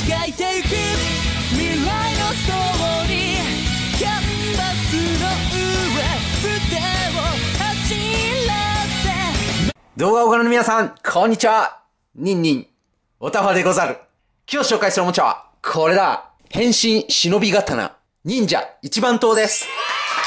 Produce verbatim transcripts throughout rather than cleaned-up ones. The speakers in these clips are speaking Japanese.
描いてゆく未来のストーリー、キャンバスの上筆を走らせ。 動画をご覧の皆さん、こんにちは。ニンニン、おたわでござる。今日紹介するおもちゃは、これだ。変身忍び刀、忍者一番刀です。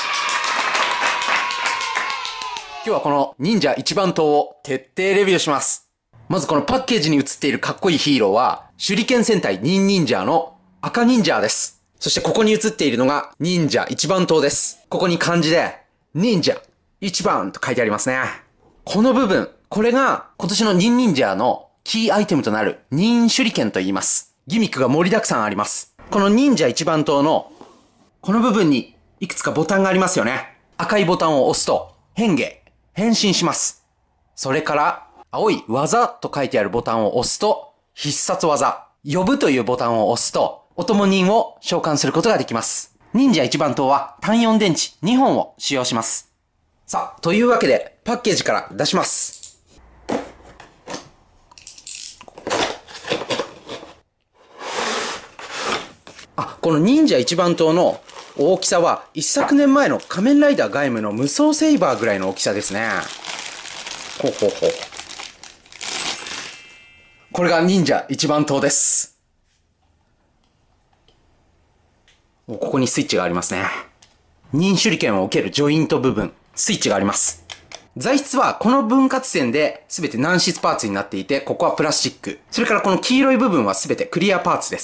今日はこの忍者一番刀を徹底レビューします。まずこのパッケージに写っているかっこいいヒーローは、手裏剣戦隊ニンニンジャーの赤忍者です。そしてここに写っているのが忍者一番刀です。ここに漢字で、忍者一番と書いてありますね。この部分、これが今年のニンニンジャーのキーアイテムとなる忍手裏剣と言います。ギミックが盛りだくさんあります。この忍者一番刀のこの部分にいくつかボタンがありますよね。赤いボタンを押すと変化、変身します。それから青い技と書いてあるボタンを押すと必殺技、呼ぶというボタンを押すとお供人を召喚することができます。忍者一番刀は単よん電池にほんを使用します。さあ、というわけでパッケージから出します。あ、この忍者一番刀の大きさは一昨年前の仮面ライダーガイムの無双セイバーぐらいの大きさですね。ほうほうほう。これが忍者一番刀です。ここにスイッチがありますね。忍手裏剣を受けるジョイント部分、スイッチがあります。材質はこの分割線で全て軟質パーツになっていて、ここはプラスチック。それからこの黄色い部分は全てクリアパーツです。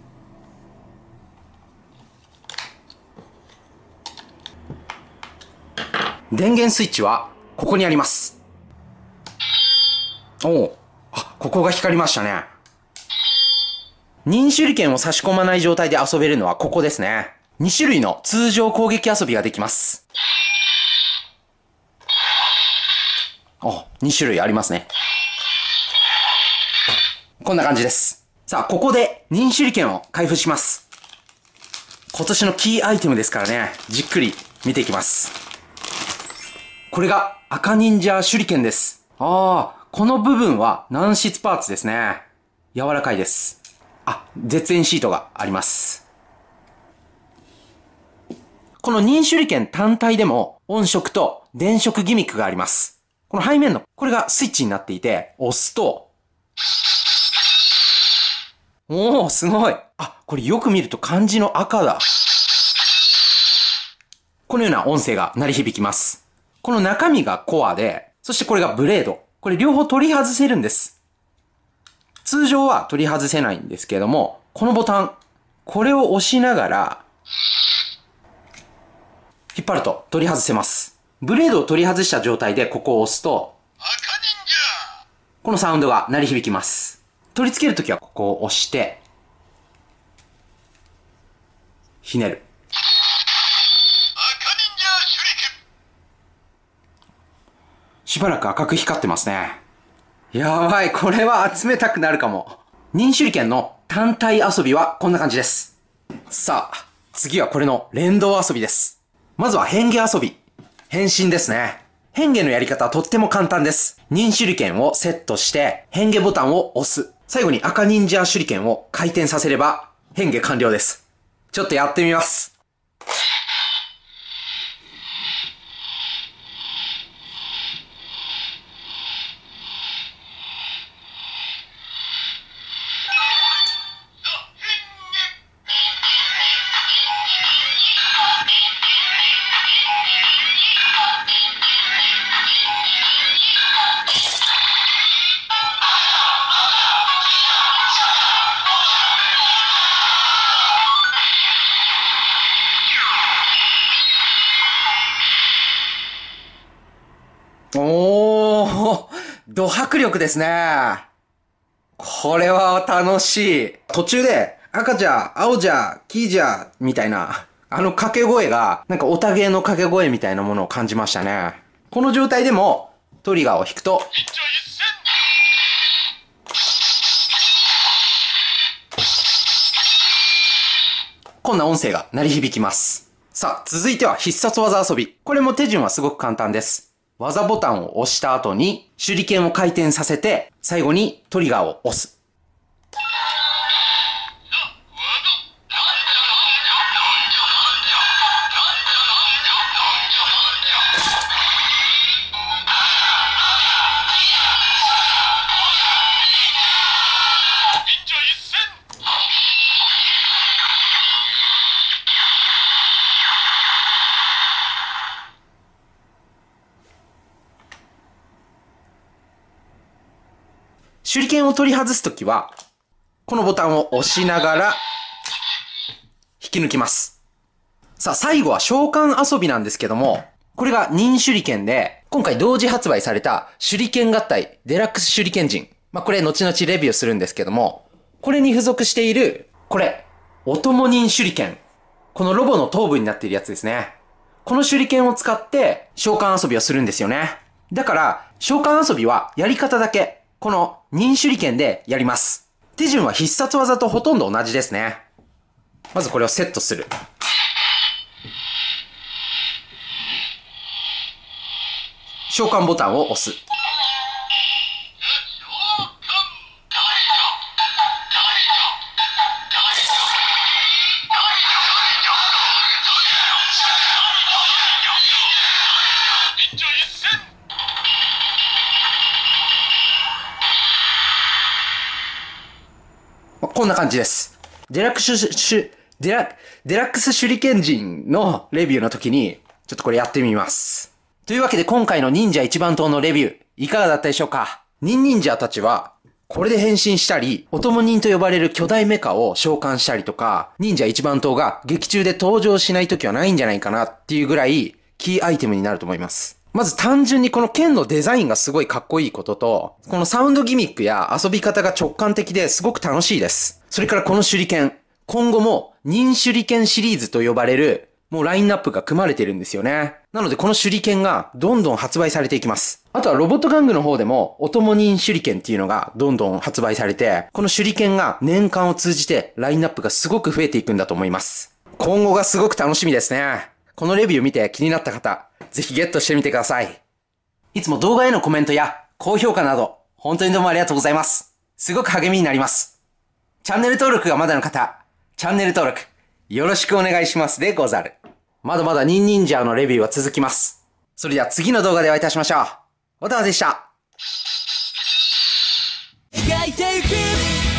電源スイッチはここにあります。おお、あ、ここが光りましたね。忍手裏剣を差し込まない状態で遊べるのはここですね。に種類の通常攻撃遊びができます。お、に種類ありますね。こんな感じです。さあ、ここで忍手裏剣を開封します。今年のキーアイテムですからね、じっくり見ていきます。これが赤忍者手裏剣です。ああ、この部分は軟質パーツですね。柔らかいです。あ、絶縁シートがあります。この忍手裏剣単体でも音色と電色ギミックがあります。この背面の、これがスイッチになっていて、押すと、おー、すごい。あ、これよく見ると漢字の赤だ。このような音声が鳴り響きます。この中身がコアで、そしてこれがブレード。これ両方取り外せるんです。通常は取り外せないんですけれども、このボタン、これを押しながら、引っ張ると取り外せます。ブレードを取り外した状態でここを押すと、このサウンドが鳴り響きます。取り付けるときはここを押して、ひねる。しばらく赤く光ってますね。やばい、これは集めたくなるかも。忍手裏剣の単体遊びはこんな感じです。さあ、次はこれの連動遊びです。まずは変化遊び。変身ですね。変化のやり方はとっても簡単です。忍手裏剣をセットして、変化ボタンを押す。最後に赤忍者手裏剣を回転させれば、変化完了です。ちょっとやってみます。おー、ド迫力ですね。これは楽しい。途中で赤じゃ、青じゃ、黄じゃ、みたいな、あの掛け声が、なんかオタゲーの掛け声みたいなものを感じましたね。この状態でもトリガーを引くと、こんな音声が鳴り響きます。さあ、続いては必殺技遊び。これも手順はすごく簡単です。技ボタンを押した後に手裏剣を回転させて最後にトリガーを押す。 手裏剣を取り外すときは、このボタンを押しながら、引き抜きます。さあ、最後は召喚遊びなんですけども、これが忍手裏剣で、今回同時発売された手裏剣合体デラックス手裏剣陣。まあ、これ後々レビューするんですけども、これに付属している、これ、お供忍手裏剣。このロボの頭部になっているやつですね。この手裏剣を使って召喚遊びをするんですよね。だから、召喚遊びはやり方だけ、この忍手裏剣でやります。手順は必殺技とほとんど同じですね。まずこれをセットする。召喚ボタンを押す。こんな感じです。デラックスシュ、デラ、デラックス手裏剣陣のレビューの時に、ちょっとこれやってみます。というわけで今回の忍者一番刀のレビュー、いかがだったでしょうか？忍忍者たちは、これで変身したり、お供忍と呼ばれる巨大メカを召喚したりとか、忍者一番刀が劇中で登場しない時はないんじゃないかなっていうぐらい、キーアイテムになると思います。まず単純にこの剣のデザインがすごいかっこいいことと、このサウンドギミックや遊び方が直感的ですごく楽しいです。それからこの手裏剣、今後も忍手裏剣シリーズと呼ばれる、もうラインナップが組まれてるんですよね。なのでこの手裏剣がどんどん発売されていきます。あとはロボット玩具の方でも、お供忍手裏剣っていうのがどんどん発売されて、この手裏剣が年間を通じてラインナップがすごく増えていくんだと思います。今後がすごく楽しみですね。このレビュー見て気になった方、ぜひゲットしてみてください。いつも動画へのコメントや高評価など、本当にどうもありがとうございます。すごく励みになります。チャンネル登録がまだの方、チャンネル登録、よろしくお願いしますでござる。まだまだ忍忍者のレビューは続きます。それでは次の動画でお会いいたしましょう。おたわでした。 描いてゆく